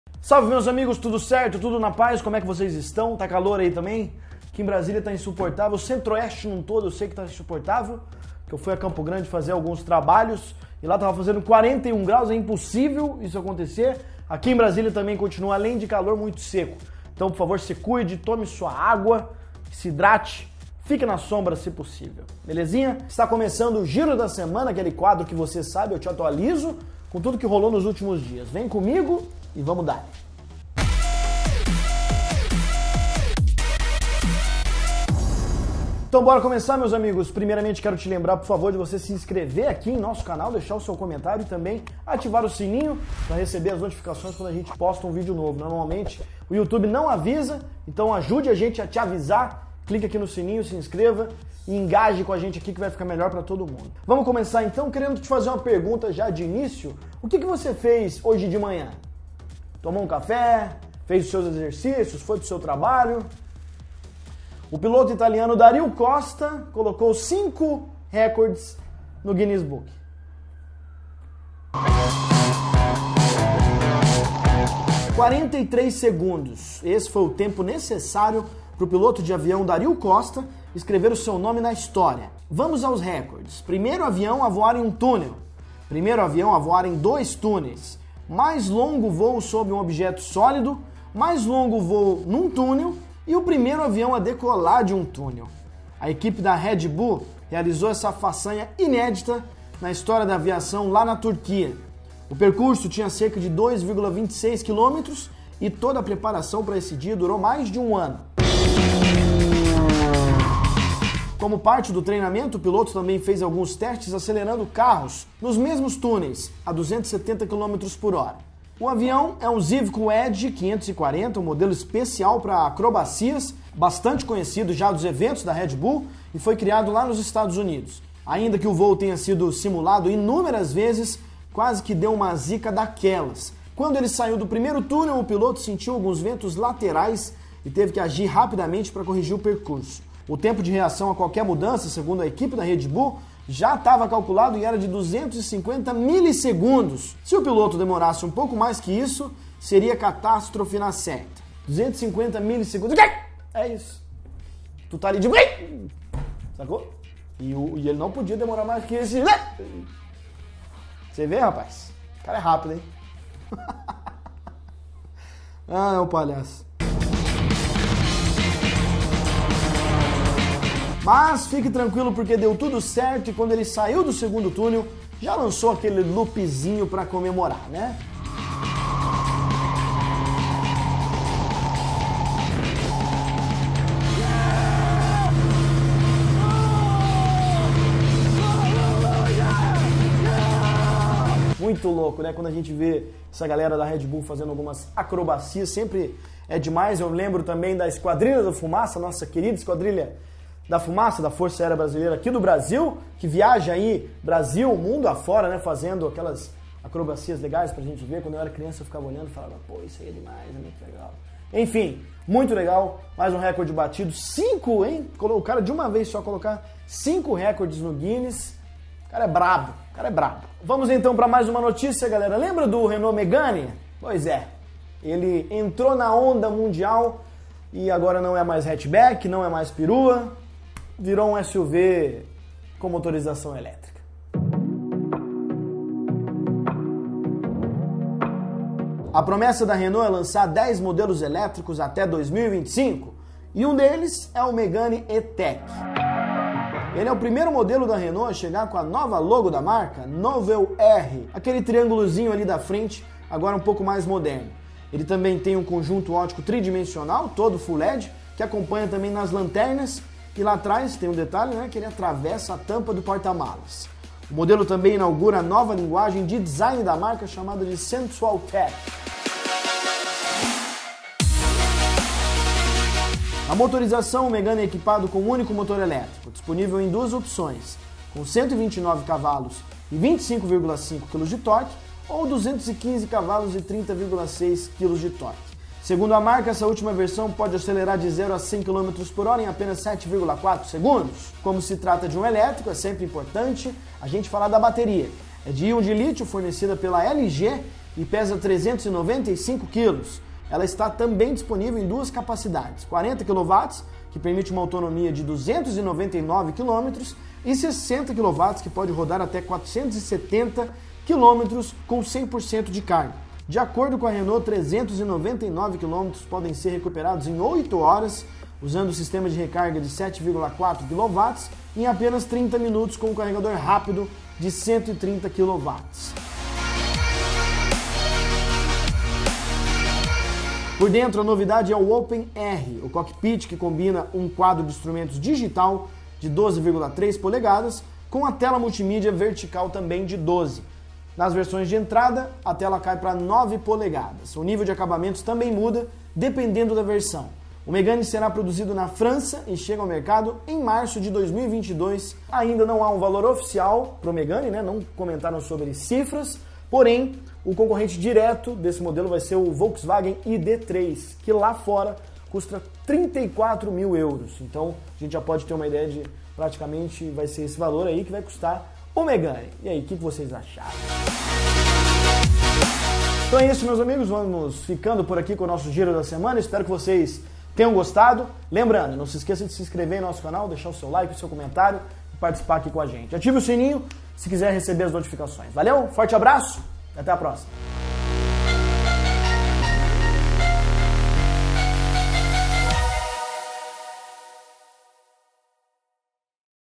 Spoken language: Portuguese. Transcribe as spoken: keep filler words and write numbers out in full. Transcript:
Salve, meus amigos, tudo certo? Tudo na paz? Como é que vocês estão? Tá calor aí também? Aqui em Brasília tá insuportável, o Centro-Oeste num todo eu sei que tá insuportável, que eu fui a Campo Grande fazer alguns trabalhos e lá tava fazendo quarenta e um graus, é impossível isso acontecer. Aqui em Brasília também continua, além de calor, muito seco. Então, por favor, se cuide, tome sua água, se hidrate, fique na sombra se possível, belezinha? Está começando o Giro da Semana, aquele quadro que você sabe, eu te atualizo com tudo que rolou nos últimos dias. Vem comigo e vamos dar. Então bora começar, meus amigos. Primeiramente quero te lembrar, por favor, de você se inscrever aqui em nosso canal, deixar o seu comentário e também ativar o sininho para receber as notificações quando a gente posta um vídeo novo. Normalmente o YouTube não avisa, então ajude a gente a te avisar. Clique aqui no sininho, se inscreva e engaje com a gente aqui que vai ficar melhor para todo mundo. Vamos começar então querendo te fazer uma pergunta já de início. O que, que você fez hoje de manhã? Tomou um café? Fez os seus exercícios? Foi pro seu trabalho? O piloto italiano Dario Costa colocou cinco recordes no Guinness Book. quarenta e três segundos. Esse foi o tempo necessário para o piloto de avião Dario Costa escrever o seu nome na história. Vamos aos recordes. Primeiro avião a voar em um túnel. Primeiro avião a voar em dois túneis. Mais longo voo sobre um objeto sólido. Mais longo voo num túnel. E o primeiro avião a decolar de um túnel. A equipe da Red Bull realizou essa façanha inédita na história da aviação lá na Turquia. O percurso tinha cerca de dois vírgula vinte e seis quilômetros e toda a preparação para esse dia durou mais de um ano. Como parte do treinamento, o piloto também fez alguns testes acelerando carros nos mesmos túneis, a duzentos e setenta quilômetros por hora. O avião é um Zivico Edge quinhentos e quarenta, um modelo especial para acrobacias, bastante conhecido já dos eventos da Red Bull e foi criado lá nos Estados Unidos. Ainda que o voo tenha sido simulado inúmeras vezes, quase que deu uma zica daquelas. Quando ele saiu do primeiro túnel, o piloto sentiu alguns ventos laterais e teve que agir rapidamente para corrigir o percurso. O tempo de reação a qualquer mudança, segundo a equipe da Red Bull, já estava calculado e era de duzentos e cinquenta milissegundos. Se o piloto demorasse um pouco mais que isso, seria catástrofe na certa. duzentos e cinquenta milissegundos. É isso. Tu tá ali de... Sacou? E, o, e ele não podia demorar mais que esse... Você vê, rapaz? O cara é rápido, hein? Ah, é um palhaço. Mas fique tranquilo porque deu tudo certo e quando ele saiu do segundo túnel, já lançou aquele loopzinho para comemorar, né? Muito louco, né? Quando a gente vê essa galera da Red Bull fazendo algumas acrobacias, sempre é demais. Eu lembro também da Esquadrilha da Fumaça, nossa querida Esquadrilha da Fumaça, da Força Aérea Brasileira aqui do Brasil, que viaja aí Brasil, mundo afora, né, fazendo aquelas acrobacias legais pra gente ver. Quando eu era criança eu ficava olhando e falava, pô, isso aí é demais, é muito legal. Enfim, muito legal, mais um recorde batido, cinco, hein? O cara de uma vez só colocar cinco recordes no Guinness, o cara é brabo, o cara é brabo. Vamos então para mais uma notícia, galera. Lembra do Renault Megane? Pois é, ele entrou na onda mundial e agora não é mais hatchback, não é mais perua, virou um S U V com motorização elétrica. A promessa da Renault é lançar dez modelos elétricos até dois mil e vinte e cinco e um deles é o Megane E-Tech. Ele é o primeiro modelo da Renault a chegar com a nova logo da marca, Novel R, aquele triângulozinho ali da frente, agora um pouco mais moderno. Ele também tem um conjunto óptico tridimensional, todo Full L E D, que acompanha também nas lanternas. E lá atrás tem um detalhe, né, que ele atravessa a tampa do porta-malas. O modelo também inaugura a nova linguagem de design da marca chamada de Sensual Tech. A motorização, o Megane é equipado com um único motor elétrico, disponível em duas opções, com cento e vinte e nove cavalos e vinte e cinco vírgula cinco quilos de torque, ou duzentos e quinze cavalos e trinta vírgula seis quilos de torque. Segundo a marca, essa última versão pode acelerar de zero a cem quilômetros por hora em apenas sete vírgula quatro segundos. Como se trata de um elétrico, é sempre importante a gente falar da bateria. É de íon de lítio fornecida pela L G e pesa trezentos e noventa e cinco quilos. Ela está também disponível em duas capacidades, quarenta quilowatts, que permite uma autonomia de duzentos e noventa e nove quilômetros, e sessenta quilowatts, que pode rodar até quatrocentos e setenta quilômetros com cem por cento de carga. De acordo com a Renault, trezentos e noventa e nove quilômetros podem ser recuperados em oito horas, usando o sistema de recarga de sete vírgula quatro quilowatts, em apenas trinta minutos com um carregador rápido de cento e trinta quilowatts. Por dentro, a novidade é o Open R, o cockpit que combina um quadro de instrumentos digital de doze vírgula três polegadas com a tela multimídia vertical também de doze. Nas versões de entrada, a tela cai para nove polegadas. O nível de acabamentos também muda dependendo da versão. O Megane será produzido na França e chega ao mercado em março de dois mil e vinte e dois. Ainda não há um valor oficial para o Megane, né? Não comentaram sobre cifras, porém, o concorrente direto desse modelo vai ser o Volkswagen I D três, que lá fora custa trinta e quatro mil euros. Então, a gente já pode ter uma ideia de praticamente vai ser esse valor aí que vai custar o Megane. E aí, o que vocês acharam? Então é isso, meus amigos. Vamos ficando por aqui com o nosso Giro da Semana. Espero que vocês tenham gostado. Lembrando, não se esqueça de se inscrever em nosso canal, deixar o seu like, o seu comentário e participar aqui com a gente. Ative o sininho se quiser receber as notificações. Valeu, forte abraço e até a próxima.